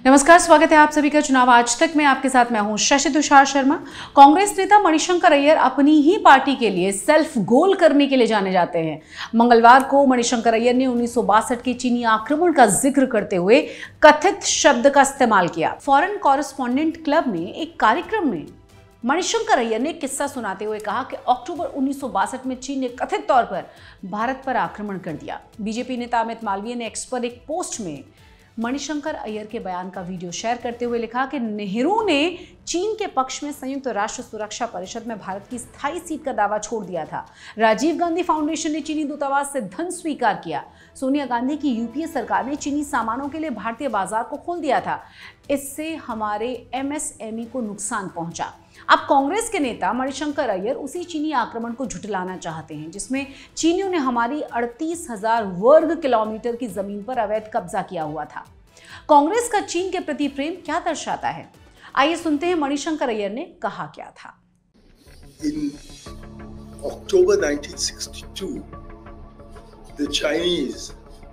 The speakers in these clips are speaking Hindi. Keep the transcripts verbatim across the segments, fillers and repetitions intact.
नमस्कार, स्वागत है आप सभी का चुनाव आज तक में। आपके साथ मैं हूं शशि तुषार शर्मा। कांग्रेस नेता मणिशंकर अय्यर अपनी ही पार्टी के लिए सेल्फ गोल करने के लिए जाने जाते हैं। मंगलवार को मणिशंकर अय्यर ने उन्नीस सौ बासठ के चीनी आक्रमण का जिक्र करते हुए कथित शब्द का इस्तेमाल किया। फॉरेन कॉरेस्पॉन्डेंट क्लब में एक कार्यक्रम में मणिशंकर अय्यर ने किस्सा सुनाते हुए कहा कि अक्टूबर उन्नीस सौ बासठ में चीन ने कथित तौर पर भारत पर आक्रमण कर दिया। बीजेपी नेता अमित मालवीय ने एक्स पर एक पोस्ट में मणिशंकर अय्यर के बयान का वीडियो शेयर करते हुए लिखा कि नेहरू ने चीन के पक्ष में संयुक्त राष्ट्र सुरक्षा परिषद में भारत की स्थायी सीट का दावा छोड़ दिया था। राजीव गांधी फाउंडेशन ने चीनी दूतावास से धन स्वीकार किया। सोनिया गांधी की यूपीए सरकार ने चीनी सामानों के लिए भारतीय बाजार को खोल दिया था। इससे हमारे एमएसएमई को नुकसान पहुंचा। अब कांग्रेस के नेता मणिशंकर अय्यर उसी चीनी आक्रमण को झुठलाना चाहते हैं जिसमें चीनियों ने हमारी अड़तीस हजार वर्ग किलोमीटर की जमीन पर अवैध कब्जा किया हुआ था। कांग्रेस का चीन के प्रति प्रेम क्या दर्शाता है, आइए सुनते हैं मणिशंकर अय्यर ने कहा क्या था। In October nineteen sixty-two, the Chinese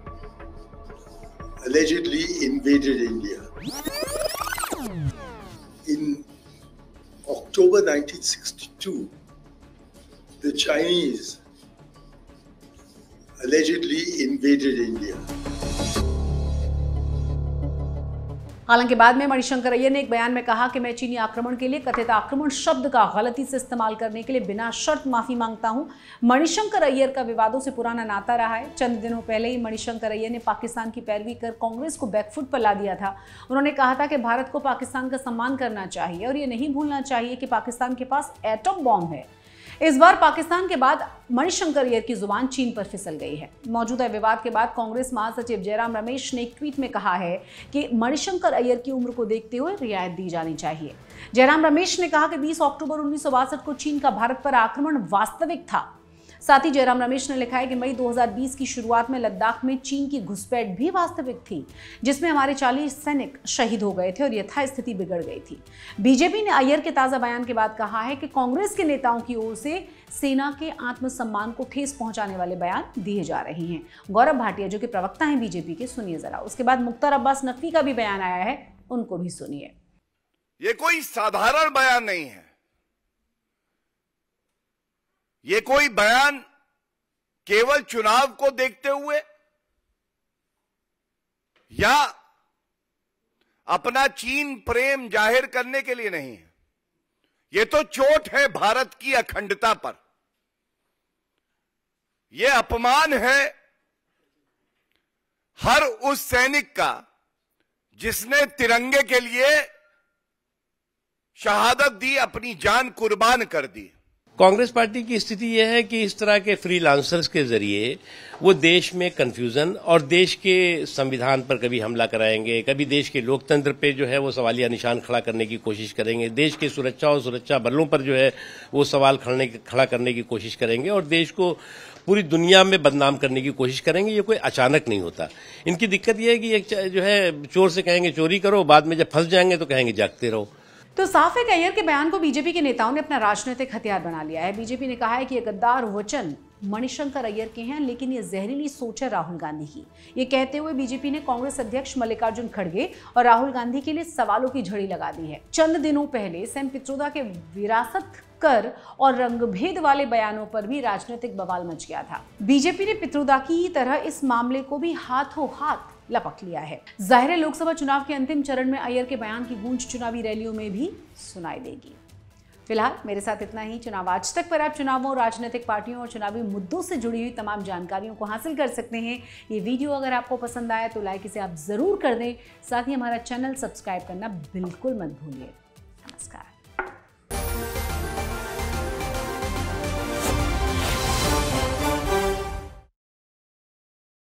allegedly invaded India. In October nineteen sixty-two, the Chinese allegedly invaded India. हालांकि बाद में मणिशंकर अय्यर ने एक बयान में कहा कि मैं चीनी आक्रमण के लिए कथित आक्रमण शब्द का गलती से इस्तेमाल करने के लिए बिना शर्त माफी मांगता हूं। मणिशंकर अय्यर का विवादों से पुराना नाता रहा है। चंद दिनों पहले ही मणिशंकर अय्यर ने पाकिस्तान की पैरवी कर कांग्रेस को बैकफुट पर ला दिया था। उन्होंने कहा था कि भारत को पाकिस्तान का सम्मान करना चाहिए और ये नहीं भूलना चाहिए कि पाकिस्तान के पास एटम बॉम्ब है। इस बार पाकिस्तान के बाद मणिशंकर अय्यर की जुबान चीन पर फिसल गई है। मौजूदा विवाद के बाद कांग्रेस महासचिव जयराम रमेश ने एक ट्वीट में कहा है कि मणिशंकर अय्यर की उम्र को देखते हुए रियायत दी जानी चाहिए। जयराम रमेश ने कहा कि बीस अक्टूबर उन्नीस सौ बासठ को चीन का भारत पर आक्रमण वास्तविक था। साथ ही जयराम रमेश ने लिखा है कि मई दो हज़ार बीस की शुरुआत में लद्दाख में चीन की घुसपैठ भी वास्तविक थी, जिसमें हमारे चालीस सैनिक शहीद हो गए थे और यथास्थिति बिगड़ गई थी। बीजेपी ने अय्यर के ताजा बयान के बाद कहा है कि कांग्रेस के नेताओं की ओर से सेना के आत्मसम्मान को ठेस पहुंचाने वाले बयान दिए जा रहे हैं। गौरव भाटिया जो कि प्रवक्ता हैं बीजेपी के, सुनिए जरा। उसके बाद मुख्तार अब्बास नकवी का भी बयान आया है, उनको भी सुनिए। ये कोई साधारण बयान नहीं है। ये कोई बयान केवल चुनाव को देखते हुए या अपना चीन प्रेम जाहिर करने के लिए नहीं है। ये तो चोट है भारत की अखंडता पर। यह अपमान है हर उस सैनिक का जिसने तिरंगे के लिए शहादत दी, अपनी जान कुर्बान कर दी। कांग्रेस पार्टी की स्थिति यह है कि इस तरह के फ्रीलांसर्स के जरिए वो देश में कंफ्यूजन और देश के संविधान पर कभी हमला कराएंगे, कभी देश के लोकतंत्र पे जो है वो सवालिया निशान खड़ा करने की कोशिश करेंगे, देश के सुरक्षा और सुरक्षा बलों पर जो है वो सवाल खड़ने खड़ा करने की कोशिश करेंगे और देश को पूरी दुनिया में बदनाम करने की कोशिश करेंगे। ये कोई अचानक नहीं होता। इनकी दिक्कत यह है कि एक जो है चोर से कहेंगे चोरी करो, बाद में जब फंस जाएंगे तो कहेंगे जागते रहो। तो साफ है कि अय्यर के बयान को बीजेपी के नेताओं ने अपना राजनीतिक हथियार बना लिया है। बीजेपी ने कहा है कि ये गद्दार वचन मणिशंकर अय्यर के हैं, लेकिन ये जहरीली सोच है राहुल गांधी की। ये कहते हुए बीजेपी ने कांग्रेस अध्यक्ष मल्लिकार्जुन खड़गे और राहुल गांधी के लिए सवालों की झड़ी लगा दी है। चंद दिनों पहले सैम पित्रोदा के विरासत कर और रंगभेद वाले बयानों पर भी राजनीतिक बवाल मच गया था। बीजेपी ने पित्रोदा की ही तरह इस मामले को भी हाथों हाथ लपक लिया है। जाहिर है लोकसभा चुनाव के अंतिम चरण में अय्यर के बयान की गूंज चुनावी रैलियों में भी सुनाई देगी। फिलहाल मेरे साथ इतना ही। चुनाव आज तक पर आप चुनावों, राजनीतिक पार्टियों और चुनावी मुद्दों से जुड़ी हुई तमाम जानकारियों को हासिल कर सकते हैं। ये वीडियो अगर आपको पसंद आया तो लाइक इसे आप जरूर कर दें। साथ ही हमारा चैनल सब्सक्राइब करना बिल्कुल मत भूलिए।